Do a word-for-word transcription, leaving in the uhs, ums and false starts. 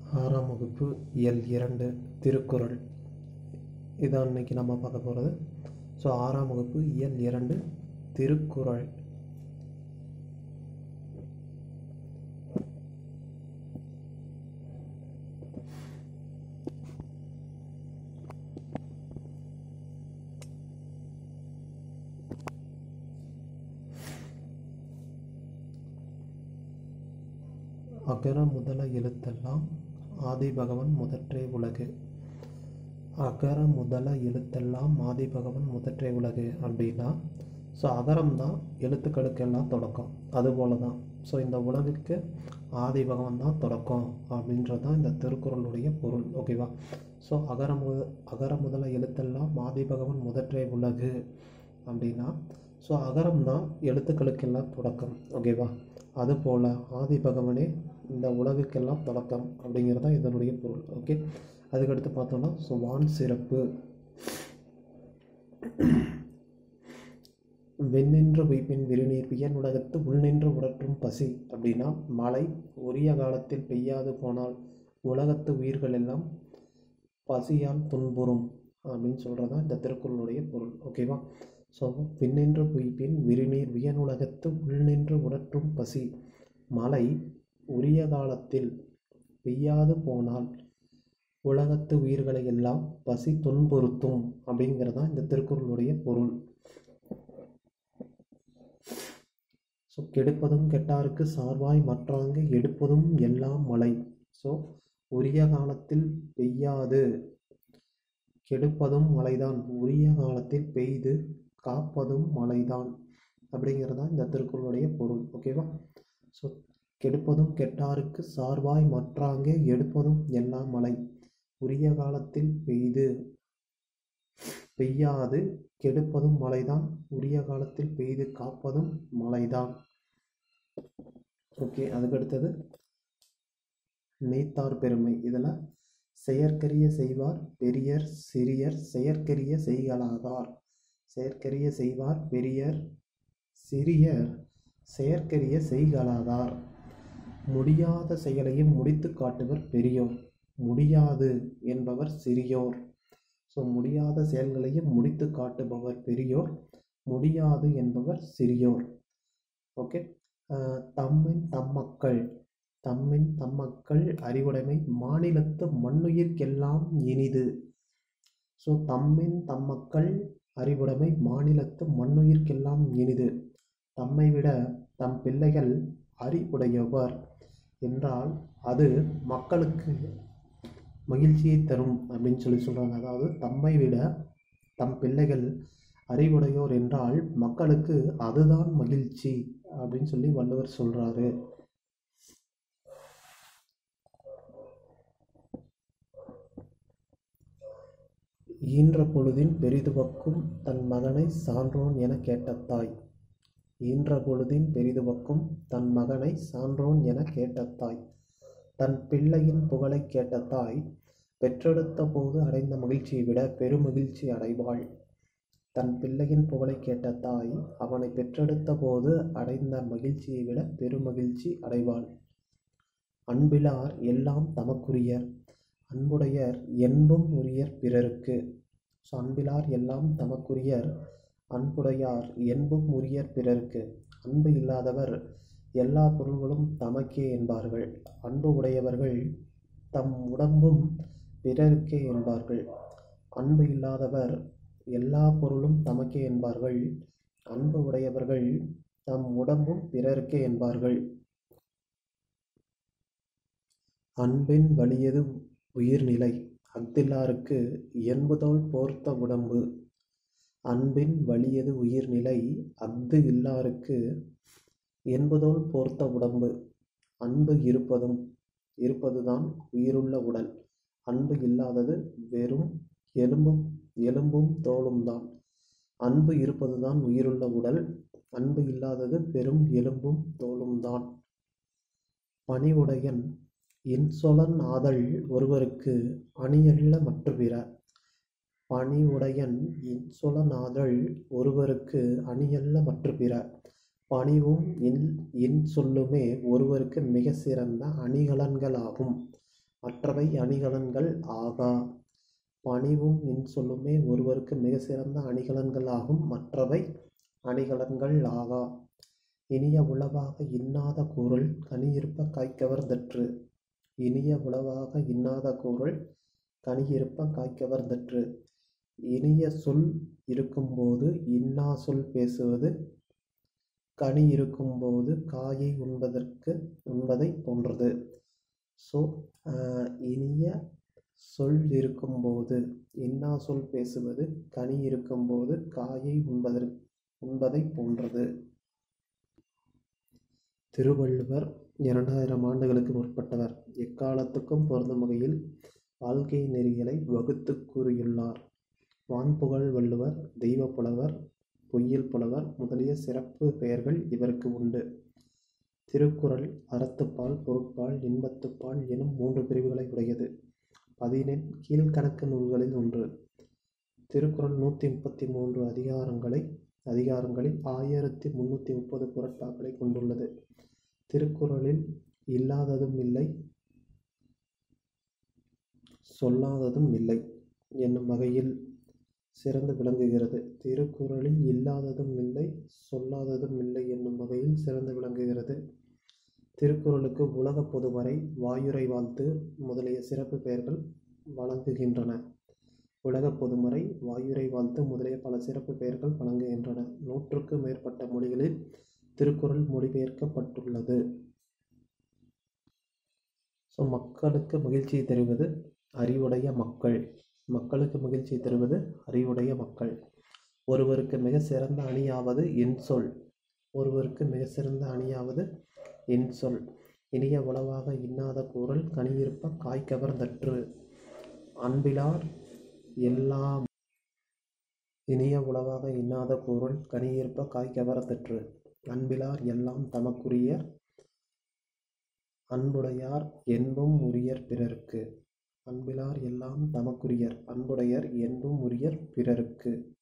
ஆறாம் வகுப்பு இயல் இரண்டு திருக்குறள் இதான் இன்னைக்கு நம்ம பார்க்க போகிறது. ஸோ ஆறாம் வகுப்பு இயல் இரண்டு திருக்குறள். அகர முதல எழுத்தெல்லாம் ஆதிபகவன் முதற்றே உலகு. அகர முதல எழுத்தெல்லாம் ஆதிபகவன் முதற்றே உலகு அப்படின்னா, ஸோ அகரம் தான் எழுத்துக்களுக்கெல்லாம் தொடக்கம். அதுபோல தான் ஸோ இந்த உலகுக்கு ஆதிபகவன் தான் தொடக்கம் அப்படின்றது தான் இந்த திருக்குறளுடைய பொருள். ஓகேவா? ஸோ அகர முத அகர முதல எழுத்தெல்லாம் ஆதிபகவன் முதற்றே உலகு அப்படின்னா, ஸோ அகரம் தான் எழுத்துக்களுக்கெல்லாம் தொடக்கம். ஓகேவா? அதுபோல் ஆதிபகவனே இந்த உலகுக்கெல்லாம் தொடக்கம் அப்படிங்கிறது தான் இதனுடைய பொருள். ஓகே, அதுக்கடுத்து பார்த்தோம்னா ஸோ வான் சிறப்பு. வெண்ணின்ற பொய்ப்பின் விருநீர் வியன் உலகத்து உள்நின்று உடற்றும் பசி அப்படின்னா, மழை உரிய காலத்தில் பெய்யாது போனால் உலகத்து உயிர்கள் எல்லாம் பசியால் துன்புறும் அப்படின்னு சொல்கிறது தான் இந்த திருக்குறளுடைய பொருள். ஓகேவா? ஸோ விண்ணின்ற பொய்ப்பின் விருநீர் வியன் உலகத்து உள்நின்று உடற்றும் பசி, மழை உரிய காலத்தில் பெய்யாது போனால் உலகத்து உயிர்களை எல்லாம் பசி துன்புறுத்தும் அப்படிங்கிறது தான் இந்த திருக்குறளுடைய பொருள். ஸோ கெடுப்பதும் கெட்டாருக்கு சார்வாய் மற்றாங்கு எடுப்பதும் எல்லாம் மழை. ஸோ உரிய காலத்தில் பெய்யாது, கெடுப்பதும் மழைதான், உரிய காலத்தில் பெய்து காப்பதும் மழைதான் அப்படிங்கிறது தான் இந்த திருக்குறளுடைய பொருள். ஓகேவா? ஸோ கெடுப்பதும் கெட்டாருக்கு சார்வாய் மற்றாங்கே எடுப்பதும் எல்லாம் மழை, உரிய காலத்தில் பெய்து பெய்யாது கெடுப்பதும் மழைதான், உரிய காலத்தில் பெய்து காப்பதும் மழைதான். ஓகே, அதுக்கடுத்தது நீத்தார் பெருமை. இதில் செயற்கரிய செய்வார் பெரியர் சிறியர் செயற்கரிய செய்கலாதார். செயற்கரிய செய்வார் பெரியர் சிறியர் செயற்கரிய செய்கலாதார். முடியாத செயலையும் முடித்து காட்டுவர் பெரியோர், முடியாது என்பவர் சிறியோர். ஸோ முடியாத செயல்களையும் முடித்து காட்டுபவர் பெரியோர், முடியாது என்பவர் சிறியோர். ஓகே, தம்மின் தம்மக்கள். தம்மின் தம்மக்கள் அறிவுடைமை மாநிலத்து மண்ணுயிர்க்கெல்லாம் இனிது. ஸோ தம்மின் தம்மக்கள் அறிவுடைமை மாநிலத்து மண்ணுயிர்க்கெல்லாம் இனிது. தம்மை விட தம் பிள்ளைகள் அறிவுடையவர் என்றால் அது மக்களுக்கு மகிழ்ச்சியை தரும் அப்படின்னு சொல்லி சொல்கிறாங்க. அதாவது தம்மை விட தம் பிள்ளைகள் அறிவுடையோர் என்றால் மக்களுக்கு அதுதான் மகிழ்ச்சி அப்படின்னு சொல்லி வள்ளுவர் சொல்கிறாரு. ஈன்ற பொழுதின் பெரிதுவக்கும் தன் மகனை சான்றோன் என கேட்ட தாய். ஈன்ற பொழுதின் பெரிதுவக்கும் தன் மகனை சான்றோன் என கேட்ட தாய். தன் பிள்ளையின் புகழை கேட்ட தாய் பெற்றெடுத்த போது அடைந்த மகிழ்ச்சியை விட பெருமகிழ்ச்சி அடைவாள். தன் பிள்ளையின் புகழை கேட்ட தாய் அவனை பெற்றெடுத்த போது அடைந்த மகிழ்ச்சியை விட பெருமகிழ்ச்சி அடைவாள். அன்பிலார் எல்லாம் தமக்குரியர், அன்புடையர் என்பும் உரியர் பிறருக்கு. ஸோ அன்பிலார் எல்லாம் தமக்குரியர், அன்புடையார் என்பும் உரியர் பிறருக்கு. அன்பு இல்லாதவர் எல்லா பொருள்களும் தமக்கே என்பார்கள், அன்பு உடையவர்கள் தம் உடம்பும் பிறருக்கே என்பார்கள். அன்பு இல்லாதவர் எல்லா பொருளும் தமக்கே என்பார்கள், அன்பு உடையவர்கள் தம் உடம்பும் பிறருக்கே என்பார்கள். அன்பின் வலியது உயிர்நிலை அஃதில்லாருக்கு என்பதோல் போர்த்த உடம்பு. அன்பின் வலியது உயிர்நிலை அஃது இல்லாருக்கு என்பதோல் போர்த்த உடம்பு. அன்பு இருப்பதும் இருப்பதுதான் உயிருள்ள உடல், அன்பு இல்லாதது வெறும் எலும்பும் எலும்பும் தோலும் தான். அன்பு இருப்பதுதான் உயிருள்ள உடல், அன்பு இல்லாதது வெறும் எலும்பும் தோலும் தான். பணிவுடையன் இன்சொலன் ஆதல் ஒருவருக்கு அணியல்ல மற்ற பிற. பணிவுடையன் இன்சொலன் ஆதல் ஒருவருக்கு அணியல்ல மற்ற பிற. பணிவும் இன் இன்சொல்லுமே ஒருவருக்கு மிக சிறந்த அணிகலன்களாகும். மற்றவை அணிகலன்கள் ஆகா. பணிவும் இன்சொல்லுமே ஒருவருக்கு மிக சிறந்த அணிகலன்கள் ஆகும். மற்றவை அணிகலன்கள் ஆகா. இனிய உளவாக இன்னாத கூறல் கனியிருப்ப காய்கவர்ந்தற்று. இனிய உளவாக இன்னாத கூறல் கனியிருப்ப காய்கவர்ந்தற்று. இனிய சொல் இருக்கும்போது இன்னா சொல் பேசுவது கனி இருக்கும்போது காயை உண்பதற்கு உண்பதை போன்றது. ஸோ இனிய சொல் இருக்கும்போது இன்னா சொல் பேசுவது கனி இருக்கும்போது காயை உண்பதற்கு உண்பதை போன்றது. திருவள்ளுவர் இரண்டாயிரம் ஆண்டுகளுக்கு முற்பட்டவர். எக்காலத்துக்கும் பொருந்தும் வகையில் வாழ்க்கை நெறிகளை வகுத்து கூறியுள்ளார். வான்புகழ் வள்ளுவர், தெய்வப் புலவர், பொய்யில் புலவர் முதலிய சிறப்பு பெயர்கள் இவருக்கு உண்டு. திருக்குறள் அறத்துப்பால், பொருட்பால், இன்பத்துப்பால் எனும் மூன்று பிரிவுகளை உடையது. பதினெண் கீழ்கணக்கு நூல்களில் ஒன்று. திருக்குறள் நூற்றி முப்பத்தி மூன்று அதிகாரங்களை அதிகாரங்களில் ஆயிரத்தி முன்னூற்றி முப்பது குறட்பாக்களை கொண்டுள்ளது. திருக்குறளில் இல்லாததும் இல்லை, சொல்லாததும் இல்லை என்னும் வகையில் சிறந்து விளங்குகிறது. திருக்குறளில் இல்லாததும் இல்லை, சொல்லாததும் இல்லை என்னும் வகையில் சிறந்து விளங்குகிறது. திருக்குறளுக்கு உலக பொதுமறை, வாயுரை வாழ்த்து முதலிய சிறப்பு பெயர்கள் வழங்குகின்றன. உலக பொதுமறை, வாயுரை வாழ்த்து முதலிய பல சிறப்பு பெயர்கள் வழங்குகின்றன. நூற்றுக்கு மேற்பட்ட மொழிகளில் திருக்குறள் மொழிபெயர்க்கப்பட்டுள்ளது. ஸோ மக்களுக்கு மகிழ்ச்சியை தருவது அறிவுடைய மக்கள். மக்களுக்கு மகிழ்ச்சியை தருவது அறிவுடைய மக்கள். ஒருவருக்கு மிக சிறந்த அணியாவது இன்சொல். ஒருவருக்கு மிக சிறந்த அணியாவது இன்சொல். இனிய உளவாக இன்னாத கூறல் கனியிருப்ப காய்கவர்ந்தற்று. அன்பிலார் எல்லாம் இனிய உளவாக இன்னாத கூறல் கனியிருப்ப காய்கவர்ந்தற்று. அன்பிலார் எல்லாம் தமக்குரியர் அன்புடையார் என்பும் உரியர் பிறர்க்கு. அன்பிலார் எல்லாம் தமக்குரியர் அன்புடையர் என்பும் உரியர் பிறர்க்கு.